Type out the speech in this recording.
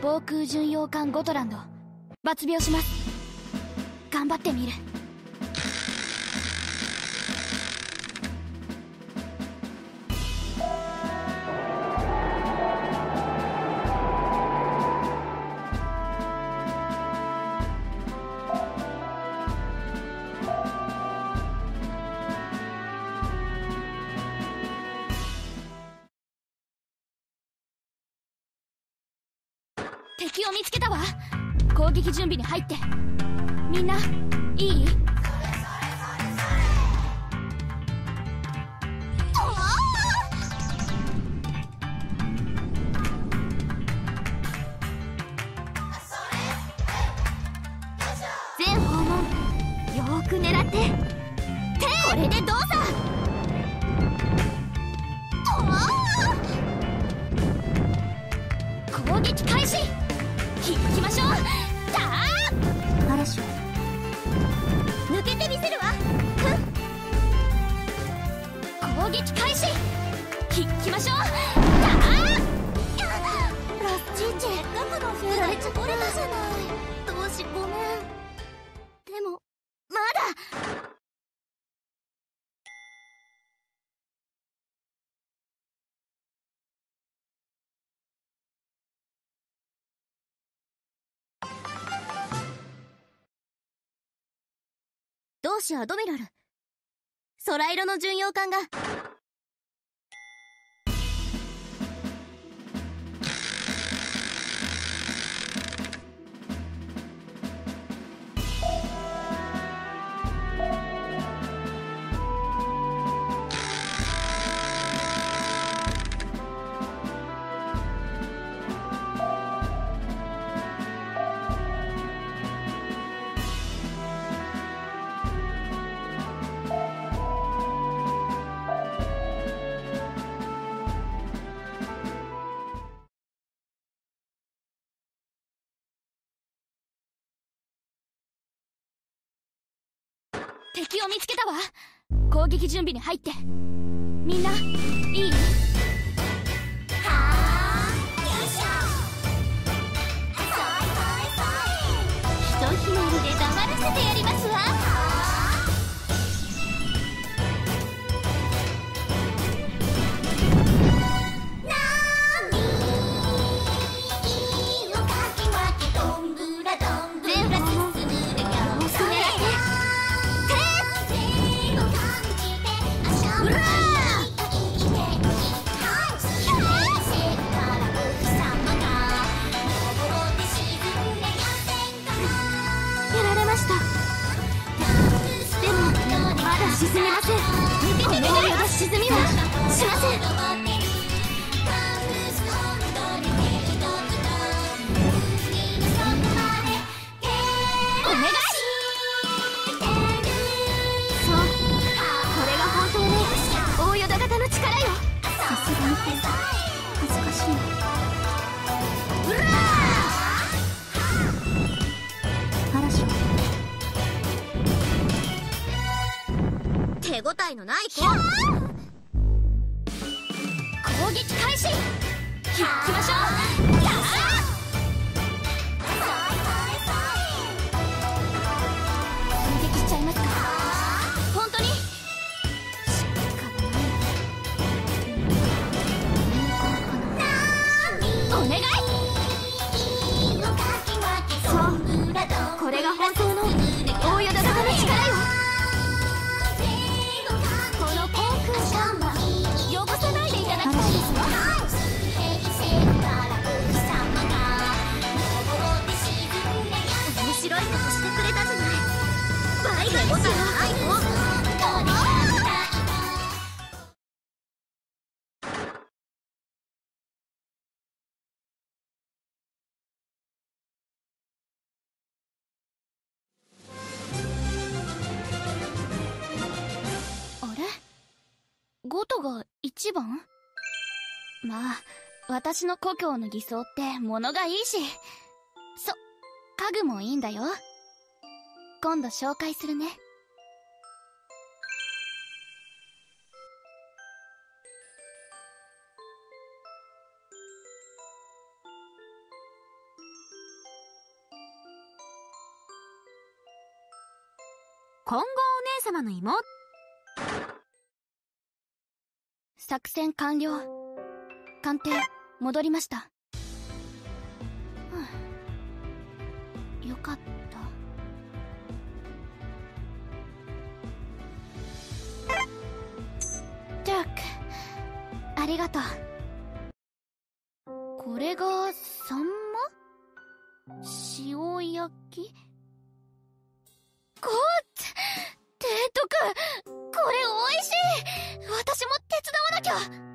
防空巡洋艦ゴトランド抜病します。頑張ってみる。敵を見つけたわ。攻撃準備に入って。みんないい？全訪問よーく狙って。これでどうさ。攻撃開始。引きましょう。嵐を抜けてみせるわ。攻撃開始。引きましょう。ラッチンチェ、やられちゃった。折れたじゃない。どうしごめん。でもまだ。同志アドミラル、空色の巡洋艦が。敵を見つけたわ。攻撃準備に入って。みんないい？はあ、よいしょ。ひとひねりで黙らせてやりますわ。沈めません。このような沈みはしません。お願い。そう、これが本当の大淀型の力よ。さすがに恥ずかしいな。嵐は手応えのない子。攻撃開始。引きましょう。攻撃しちゃいますか。本当にしかない。お願い。そう、これが本当の大淀型の力よ。汚さないでいただきたいですわ。面白いことしてくれたじゃない。バイバイボタンないの。あれ？ゴトが一番？まあ、私の故郷の偽装って物がいいし。家具もいいんだよ。今度紹介するね。 金剛お姉様の妹。 作戦完了。艦艇戻りました。よかった。ジャック、ありがとう。これがサンマ？塩焼き？ゴーツ、提督、これ美味しい。私も手伝わなきゃ。